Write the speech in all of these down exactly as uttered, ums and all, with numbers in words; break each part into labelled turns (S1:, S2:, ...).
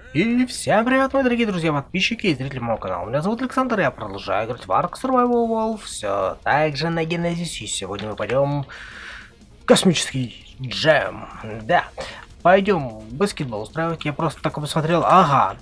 S1: И всем привет, мои дорогие друзья, подписчики и зрители моего канала. Меня зовут Александр, я продолжаю играть в Ark Survival Evolved, все так же на Genesis, и сегодня мы пойдем в космический джем. Да, пойдем баскетбол устраивать. Я просто так посмотрел, ага.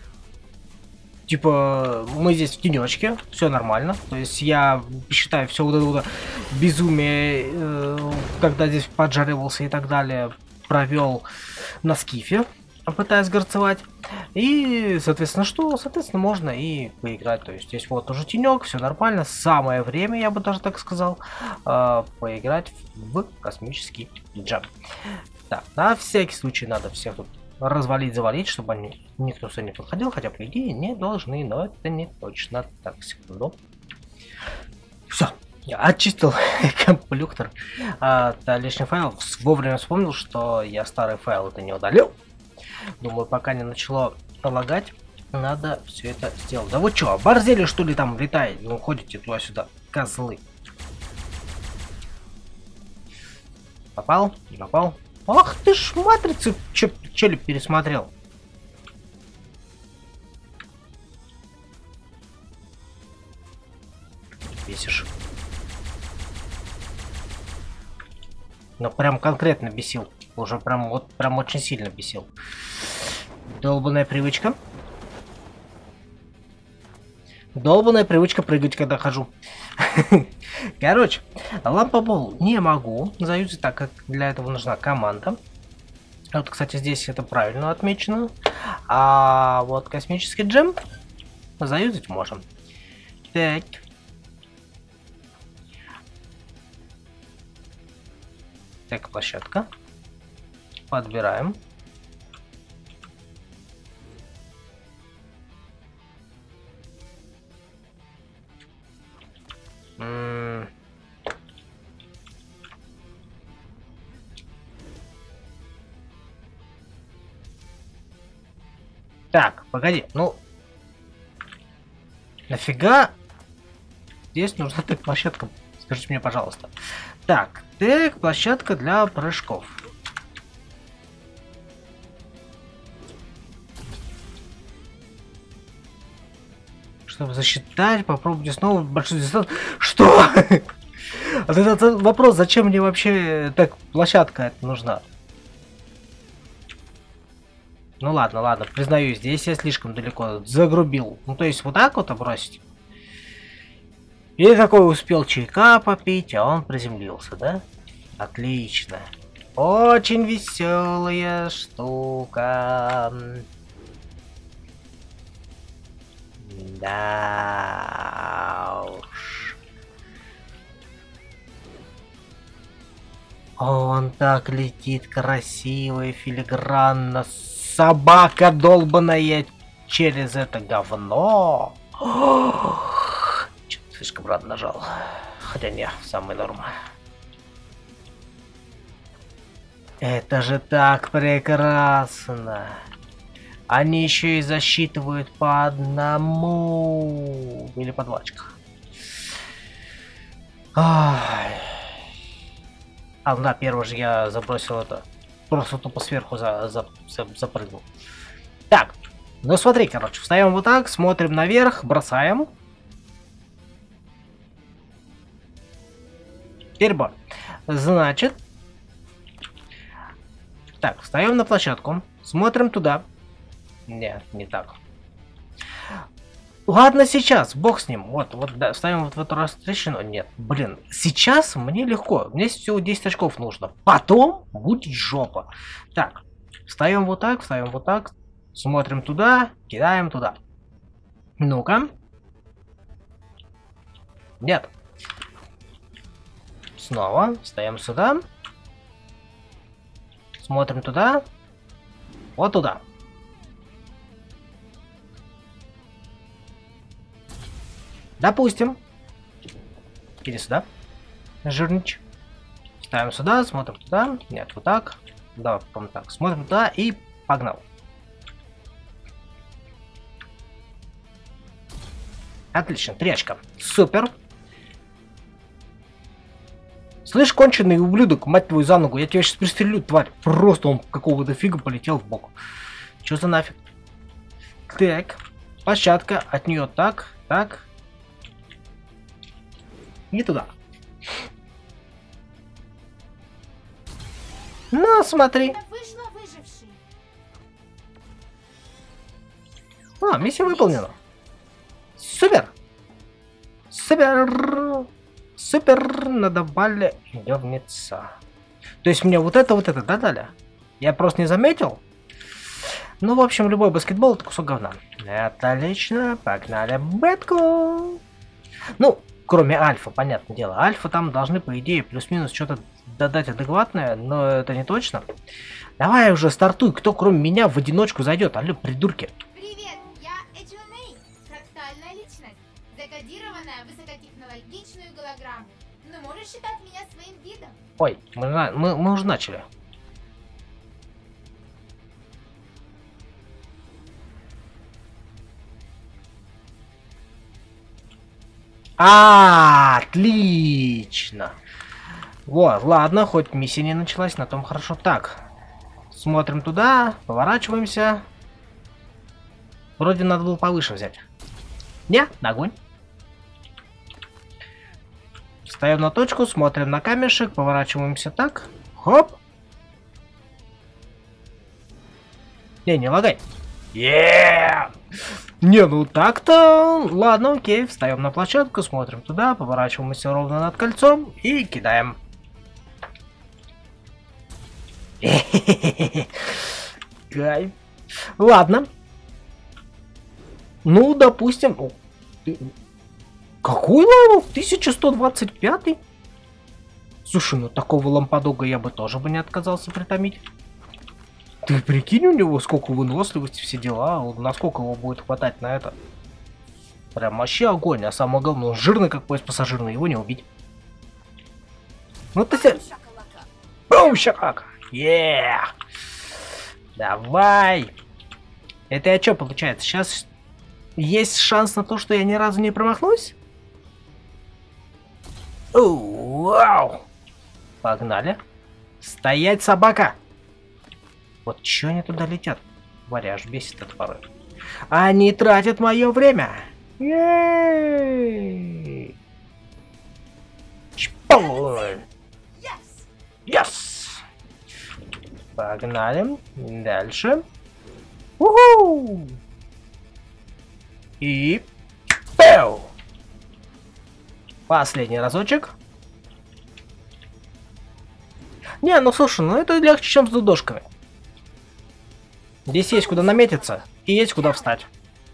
S1: Типа, мы здесь в тенечке, все нормально. То есть я считаю все вот это вот безумие, э, когда здесь поджаривался и так далее, провел на скифе, пытаясь горцевать. И, соответственно, что? Соответственно, можно и поиграть. То есть здесь вот уже тенек, все нормально. Самое время, я бы даже так сказал, э, поиграть в космический джем. Так, на всякий случай надо всех тут развалить, завалить, чтобы они, никто сюда не подходил, хотя по идее не должны, но это не точно. Так, секунду. Все, я очистил компьютер от лишних файлов. Вовремя вспомнил, что я старый файл это не удалил. Думаю, пока не начало лагать, надо все это сделать. Да вы что, оборзели что ли там летаете? Ну, ходите туда-сюда, козлы. Попал? Не попал? Ах ты ж, матрицу челюп пересмотрел. Бесишь. Ну прям конкретно бесил. Уже прям вот прям очень сильно бесил. Долбаная привычка. Долбаная привычка прыгать, когда хожу. Короче, лампобол не могу заюзать, так как для этого нужна команда. Вот, кстати, здесь это правильно отмечено. А вот космический джем заюзать можем. Так. Так, площадка. Подбираем. М-м. Так, погоди, ну нафига здесь нужна так площадка? Скажите мне, пожалуйста. Так, так, площадка для прыжков. Чтобы засчитать, попробуйте снова большой дистанцию. Что? Этот вопрос, зачем мне вообще так площадка эта нужна? Ну ладно, ладно, признаю, здесь я слишком далеко загрубил. Ну то есть вот так вот бросить. И такой успел чайка попить, а он приземлился, да? Отлично. Очень веселая штука. Да уж. Он так летит красиво и филигранно. Собака долбаная через это говно. Что-то слишком рано нажал. Хотя не, самый норм. Это же так прекрасно. Они еще и засчитывают по одному. Или по два очка. Ай. А, да, первый же я забросил это. Просто тупо сверху за, за, за, запрыгнул. Так, ну смотри, короче, встаем вот так, смотрим наверх, бросаем. Перебор. Значит. Так, встаем на площадку, смотрим туда. Нет, не так. Ладно, сейчас, бог с ним. Вот, вот, да, ставим вот в эту растрещину. Нет, блин, сейчас мне легко. Мне всего десять очков нужно. Потом будет жопа. Так, встаем вот так, встаем вот так. Смотрим туда, кидаем туда. Ну-ка. Нет. Снова встаем сюда. Смотрим туда. Вот туда. Допустим. Иди сюда. Жирнич. Ставим сюда, смотрим туда. Нет, вот так. Да, по-моему так. Смотрим туда и погнал. Отлично, три очка. Супер. Слышь, конченый ублюдок, мать твою за ногу, я тебя сейчас пристрелю, тварь. Просто он какого-то фига полетел в бок. Чё за нафиг? Так. Площадка. От нее так. Так. Не туда. Ну, смотри. А, миссия выполнена. Супер. Супер. Супер. Надавали говнеца. То есть мне вот это, вот это, да, дали? Я просто не заметил. Ну, в общем, любой баскетбол это кусок говна. Это отлично. Погнали бетку. Ну, кроме альфа, понятное дело. Альфа там должны, по идее, плюс-минус что-то додать адекватное, но это не точно. Давай уже стартуй. Кто кроме меня в одиночку зайдет? Алло, придурки.
S2: Привет, я Эджуней. Фрактальная личность. Закодированная высокотехнологичную голограмму. Но можешь считать меня своим гидом.
S1: Ой, мы, мы, мы уже начали. А, отлично. Вот, ладно, хоть миссия не началась, на том хорошо. Так, смотрим туда, поворачиваемся. Вроде надо было повыше взять. Не, на огонь. Встаем на точку, смотрим на камешек, поворачиваемся так. Хоп. Не, не лагай. Yeah! Не, ну так-то... Ладно, окей, встаем на площадку, смотрим туда, поворачиваемся ровно над кольцом и кидаем. Кайф. Ладно. Ну, допустим... Какой левел? тысяча сто двадцать пятый? Слушай, ну такого лампадога я бы тоже бы не отказался притомить. Ты прикинь, у него сколько выносливости, все дела, насколько его будет хватать на это. Прям вообще огонь, а самое главное, он жирный как поезд пассажирный, его не убить. Ну ты все... Бум, шакак! Еее! Давай! Это я что получается? Сейчас есть шанс на то, что я ни разу не промахнусь? Оу, вау! Погнали. Стоять, собака! Вот чё они туда летят? Варя, аж бесит это порой. Они тратят мое время! Ей! Чпон! Yes! Погнали. Дальше. Уху! И... Пэу! Последний разочек. Не, ну слушай, ну это легче, чем с дудошками. Здесь есть куда наметиться и есть куда встать.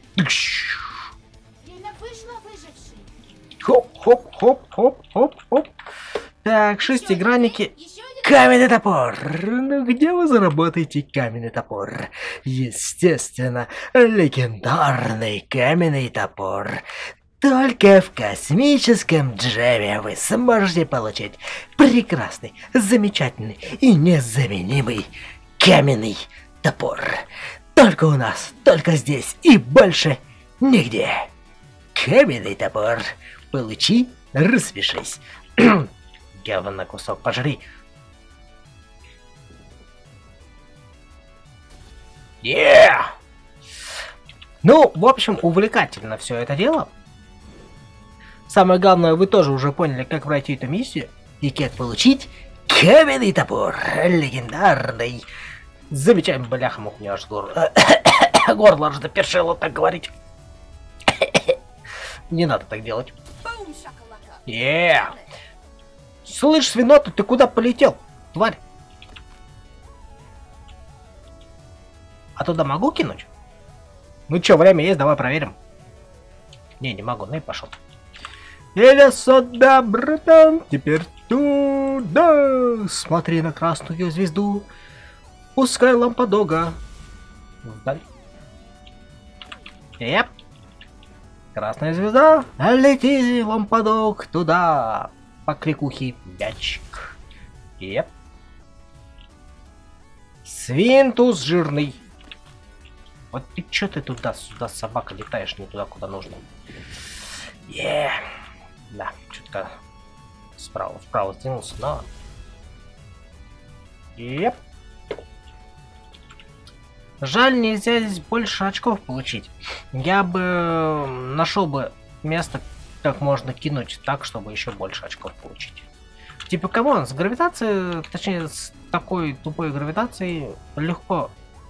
S1: Хоп, хоп, хоп, хоп, хоп, хоп. Так, шестигранники. Каменный топор. Ну где вы заработаете каменный топор? Естественно, легендарный каменный топор. Только в космическом джеме вы сможете получить прекрасный, замечательный и незаменимый каменный топор. Только у нас, только здесь и больше нигде. Каменный топор. Получи, распишись. Говно кусок пожри. Yeah! Ну, в общем, увлекательно все это дело. Самое главное, вы тоже уже поняли, как пройти эту миссию и как получить каменный топор. Легендарный. Замечательный, бляха, мух, мне аж горло. Горло аж запершило так говорить. Не надо так делать. Yeah. Слышь, свинота, ты куда полетел, тварь? А туда могу кинуть? Ну чё, время есть, давай проверим. Не, не могу, ну и пошел. Или сюда, братан, теперь туда. Смотри на красную звезду. Пускай лампадога вдаль. Еп. Красная звезда. Лети, лампадок, туда. По крикухе мячик. Еп. Свинтус жирный. Вот ты чё ты туда-сюда, собака, летаешь не туда, куда нужно. Еее. Yeah. Да, чутка справа, вправо сдвинулся, но... Еп. Жаль, нельзя здесь больше очков получить. Я бы нашел бы место, как можно кинуть так, чтобы еще больше очков получить. Типа, камон, с гравитацией, точнее, с такой тупой гравитацией легко.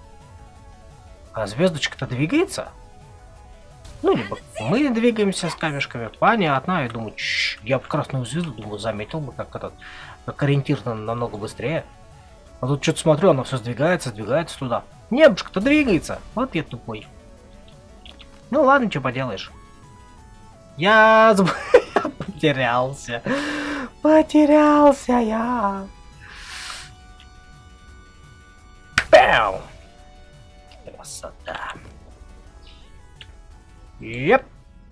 S1: А звездочка-то двигается? Ну, либо мы двигаемся с камешками. Понятно. Я думаю, чш, я бы красную звезду, думаю, заметил бы, как этот, как ориентир намного быстрее. А тут что-то смотрю, оно все сдвигается, сдвигается туда. Небушка-то двигается. Вот я тупой. Ну ладно, что поделаешь. Я потерялся. Потерялся я. Пау. Красота. Yep.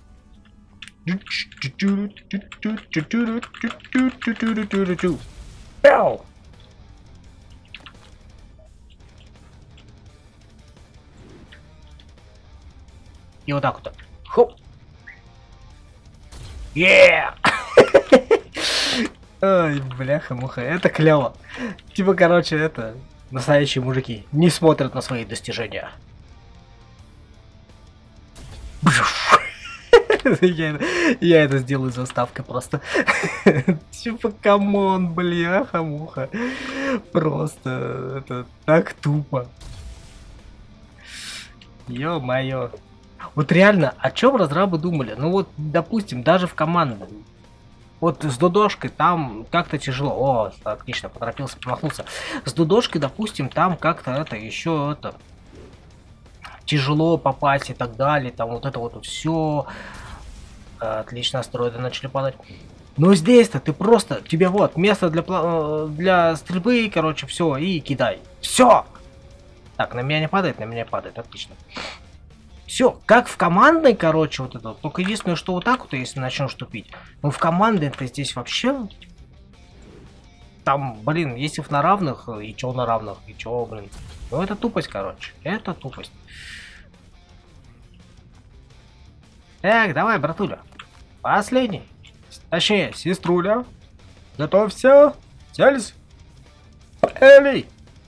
S1: Пау. И вот так вот. Хоп. Yeah! Ой, бляха-муха, это клево. Типа, короче, это... Настоящие мужики не смотрят на свои достижения. я, я это сделаю заставкой просто. Типа, камон, бляха-муха. Просто это так тупо. Ё-моё. Вот реально, о чем разрабы думали? Ну вот, допустим, даже в команде. Вот с дудошкой там как-то тяжело. О, отлично, поторопился, промахнулся. С дудошкой, допустим, там как-то это еще это тяжело попасть и так далее. Там вот это вот все. Отлично, астероиды начали падать. Но здесь-то ты просто, тебе вот место для для стрельбы, короче, все, и кидай. Все! Так, на меня не падает, на меня падает, отлично. Все, как в командной, короче, вот это. Только единственное, что вот так вот, если начнешь тупить. Ну, в командной это здесь вообще... Там, блин, если на равных, и чё на равных, и чё, блин. Ну, это тупость, короче. Это тупость. Так, давай, братуля. Последний. Точнее, сеструля. Готовься. Целься. Элли.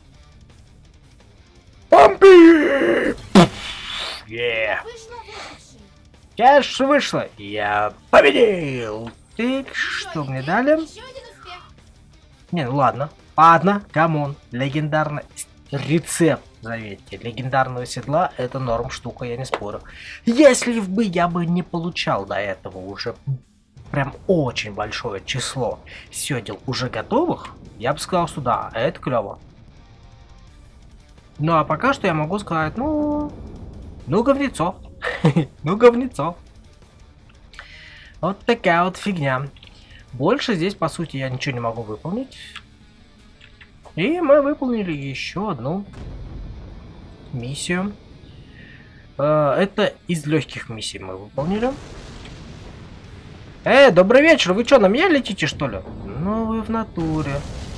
S1: Помпи! Yeah. Кэш вышло. Я победил. Так, что мне дали? Не, ну ладно. Ладно, камон. Легендарный рецепт, заметьте. Легендарного седла это норм штука, я не спорю. Если бы я бы не получал до этого уже прям очень большое число седел уже готовых, я бы сказал, что да, это клево. Ну а пока что я могу сказать, ну... Ну, говнецо. Ну, говнецо. Вот такая вот фигня. Больше здесь, по сути, я ничего не могу выполнить. И мы выполнили еще одну миссию. Это из легких миссий мы выполнили. Эй, добрый вечер. Вы что, на меня летите, что ли? Ну, вы в натуре.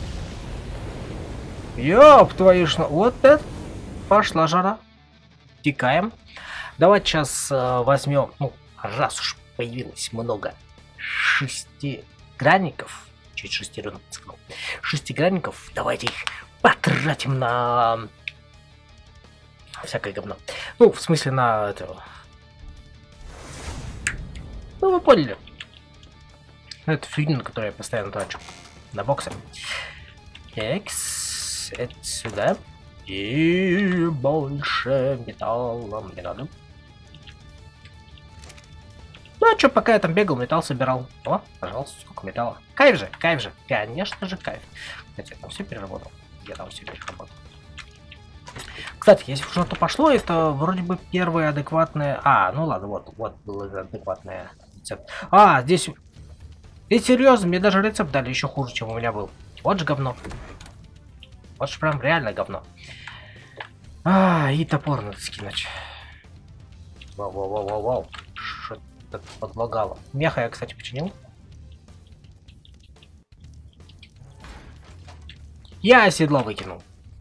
S1: Ёп, твою ж... Вот это пошла жара. Текаем. Давайте сейчас э, возьмем, ну, раз уж появилось много шестигранников, чуть шестеренок сказал, шестигранников, давайте их потратим на всякое говно. Ну, в смысле на это. Ну, вы поняли. Это фигня, на которую я постоянно трачу. На боксы. Экс, это сюда. И больше металла не надо. Ну а чё, пока я там бегал, металл собирал. О, пожалуйста, сколько металла. Кайф же, кайф же. Конечно же, кайф. Кстати, я там все переработал. Я там все переработал. Кстати, если уж на то пошло, это вроде бы первое адекватное... А, ну ладно, вот, вот был адекватный рецепт. А, здесь... И серьезно, мне даже рецепт дали еще хуже, чем у меня был. Вот же говно. Вот же прям реально говно. А, и топор надо скинуть. Вау-вау-вау-вау-вау. Что-то подлагало. Меха я, кстати, починил. Я седло выкинул.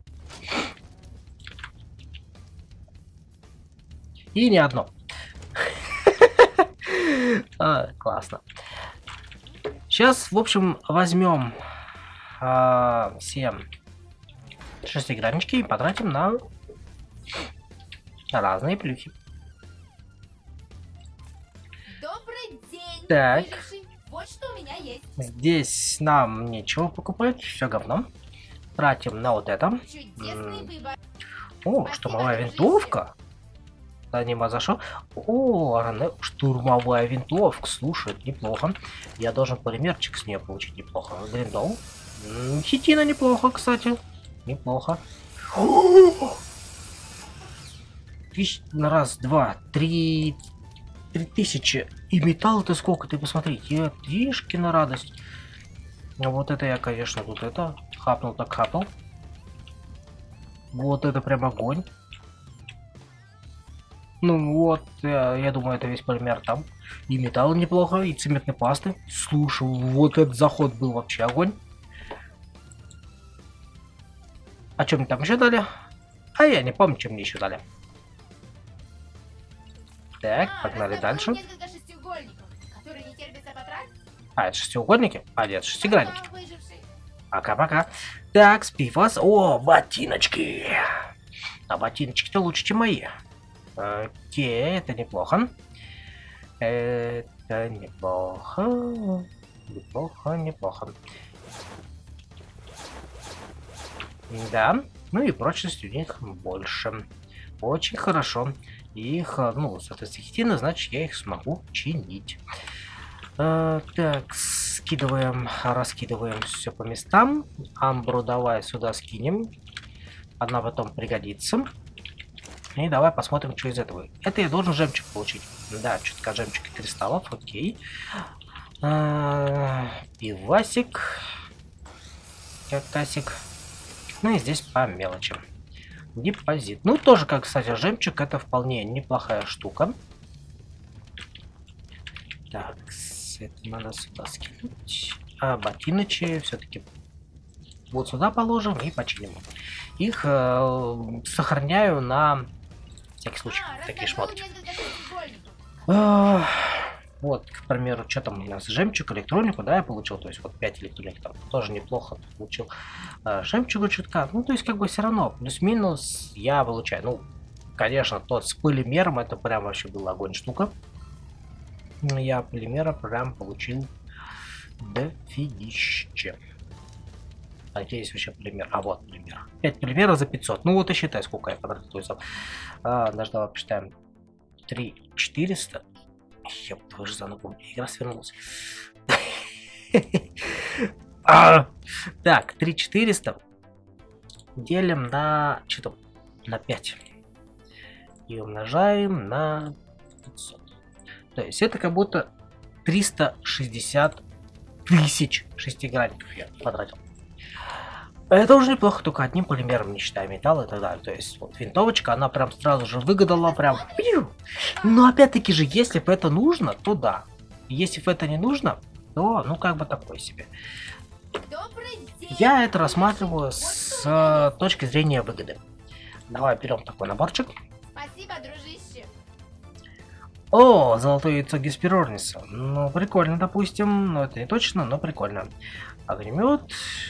S1: И не одно. А, классно. Сейчас, в общем, возьмем а, все шестиграннички и потратим на Разные плюхи.
S2: Добрый день,
S1: Так.
S2: выживший. Вот что у меня есть.
S1: Здесь нам нечего покупать, все говно. Тратим на вот это.
S2: Чудесный
S1: М.
S2: выбор.
S1: О,
S2: Спасибо,
S1: штурмовая
S2: дружище.
S1: винтовка. Анима зашел. О, она- штурмовая винтовка. Слушай, это неплохо. Я должен полимерчик с нее получить неплохо. Гриндол. М, Хитина неплохо, кстати. Неплохо. Тысяч- на раз, два, три, три тысячи. И металл-то сколько, ты посмотри. Ешки на радость. А вот это я, конечно, тут это хапнул, так хапнул. Вот это прям огонь. Ну вот, я, я думаю, это весь полимер там. И металл неплохо, и цементной пасты. Слушай, вот этот заход был вообще огонь. А что мне там еще дали? А я не помню, что мне еще дали. Так,
S2: А,
S1: погнали
S2: раздобыл
S1: дальше.
S2: несколько шестиугольников, которые не терпится потратить.
S1: А, это шестиугольники? А, нет, шестигранники.
S2: Ага, выживший.
S1: Пока-пока. Так, спивас. О, ботиночки. А ботиночки-то лучше, чем мои. Окей, это неплохо. Это неплохо. Неплохо, неплохо. Да, ну и прочность у них больше. Очень хорошо. Их, ну, соответственно, хитина, значит, я их смогу чинить. Э, так, скидываем, раскидываем все по местам. Амбру давай сюда скинем. Она потом пригодится. И давай посмотрим, что из этого. Это я должен жемчуг получить. Да, чутка жемчуг и кристаллов, окей. А, пивасик. Какасик. Ну и здесь по мелочи. Депозит. Ну, тоже, как, кстати, жемчуг, это вполне неплохая штука. Так, это надо сюда скинуть. А ботиночки все-таки вот сюда положим и починим. Их э, сохраняю на всякий случай.
S2: А,
S1: Такие
S2: раздобыл
S1: шмотки.
S2: несколько шестиугольников.
S1: А, вот, к примеру, что там у нас? Жемчуг, электронику, да, я получил. То есть вот пять электроник там тоже неплохо получил. А, жемчуга чутка. Ну, то есть как бы все равно плюс-минус я получаю. Ну, конечно, тот с полимером, это прям вообще был огонь штука. Я полимера прям получил дофигище. А где есть вообще полимер? А вот полимер. пять полимеров за пятьсот. Ну вот и считай, сколько я потратил. То есть, а, даже давай посчитаем. три четыреста. Ёб твою же зануку, игра свернулась. А, так, три четыреста делим на что-то на пять. И умножаем на пятьсот. То есть это как будто триста шестьдесят тысяч шестигранников я потратил. Это уже неплохо, только одним полимером, не считая металла и так далее. То есть вот винтовочка, она прям сразу же выгадала, прям... Но опять-таки же, если бы это нужно, то да. Если бы это не нужно, то, ну, как бы такое себе.
S2: Добрый день.
S1: Я это рассматриваю с э, точки зрения выгоды. Давай берем такой наборчик.
S2: Спасибо, дружище.
S1: О, золотое яйцо Гесперорниса. Ну, прикольно, допустим. Но это не точно, но прикольно. Огнемет,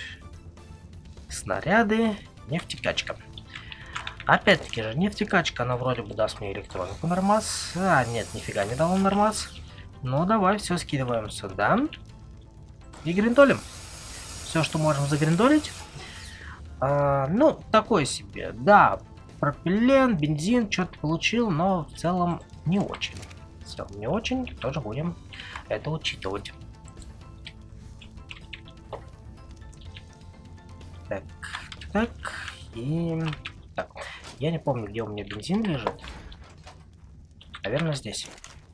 S1: снаряды, нефтекачка. Опять-таки же, нефтекачка, она вроде бы даст мне электронику нормас. А, нет, нифига не дала нормас. Ну, давай, все скидываем сюда. И гриндолим. Все, что можем загриндолить. А, ну, такой себе. Да, пропилен, бензин, что-то получил, но в целом не очень. В целом не очень, тоже будем это учитывать. Так, так, и... Так, я не помню, где у меня бензин лежит. Наверное, здесь.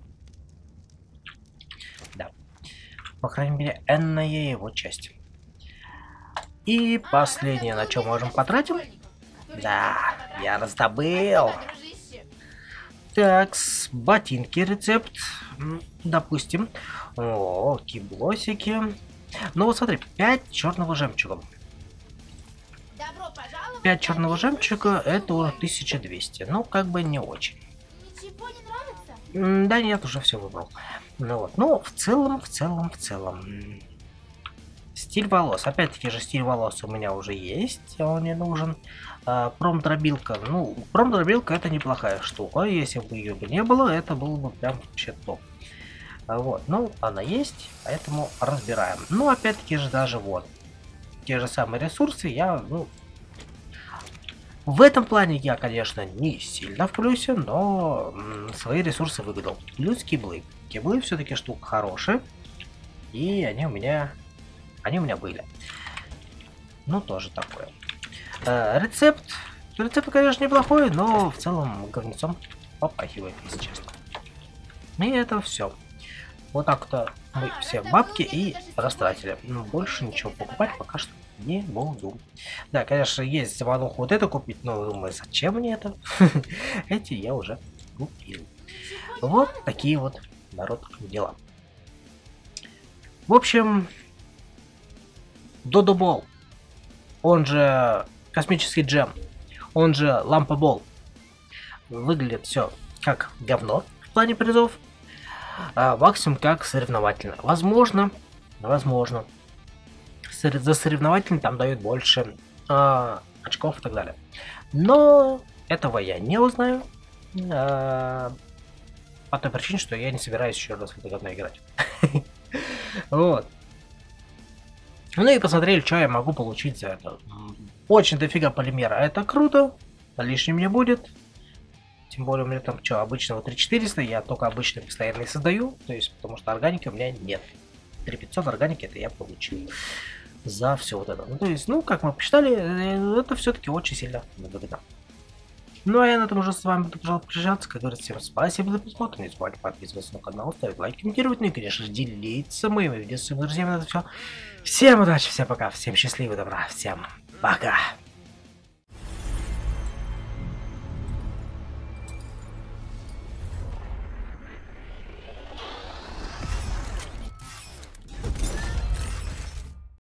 S1: Да. По крайней мере, энная его часть. И
S2: А,
S1: последнее, на
S2: раздобыл
S1: чем можем
S2: несколько
S1: потратим.
S2: шестиугольников, которые
S1: Да,
S2: не терпится потратить.
S1: я раздобыл.
S2: Спасибо, дружище.
S1: Так, с ботинки рецепт, м, допустим. О, киблосики. Ну вот смотри, пять черного жемчуга.
S2: Добро пожаловать.
S1: пять
S2: на
S1: черного
S2: первый
S1: жемчуга это уже
S2: шестиугольник.
S1: тысяча двести. Ну, как бы не очень.
S2: Ничего не нравится?
S1: М, Да нет, уже все выбрал. Ну вот, ну, в целом, в целом, в целом. м, Стиль волос. Опять-таки же стиль волос у меня уже есть, он мне нужен. А, промдробилка. Ну, промдробилка это неплохая штука. Если бы ее бы не было, это было бы прям вообще топ. А, вот, ну, она есть, поэтому разбираем. Ну, опять-таки же даже вот. Те же самые ресурсы я, ну... В этом плане я, конечно, не сильно в плюсе, но м, свои ресурсы выгадал. Плюс киблы. Киблы все-таки штука хорошая. И они у меня... Они у меня были. Ну, тоже такое. Э, рецепт. Рецепт, конечно, неплохой, но в целом говнецом попахивает, если честно. И это все. Вот так-то мы все бабки и растратили. Ну, больше ничего покупать пока что не буду. Да, конечно, есть звонок вот это купить, но думаю, зачем мне это? Эти я уже купил. Вот такие вот, народ, дела. В общем, Додобол, он же космический джем, он же лампа-бол. Выглядит все как говно в плане призов. А максимум как соревновательно. Возможно, возможно. За соревновательный там дают больше а, очков и так далее. Но этого я не узнаю. А, по той причине, что я не собираюсь еще раз в это говно играть. Вот. Ну и посмотрели, что я могу получить за это. Очень дофига полимера. Это круто. Лишним не будет. Тем более у меня там что, обычного три четыреста, я только обычный постоянно создаю, то есть потому что органики у меня нет. три пятьсот органики это я получил за все вот это. Ну, то есть, ну, как мы посчитали, это все-таки очень сильно выгодно. Ну, а я на этом уже с вами буду, пожалуй, прощаться. Как говорится, всем спасибо за просмотр. Не забывайте подписываться на канал, ставить лайки, комментировать, ну и, конечно же, делиться моими видео с своими друзьями. Это все. Всем удачи, всем пока, всем счастливого, добра, всем пока.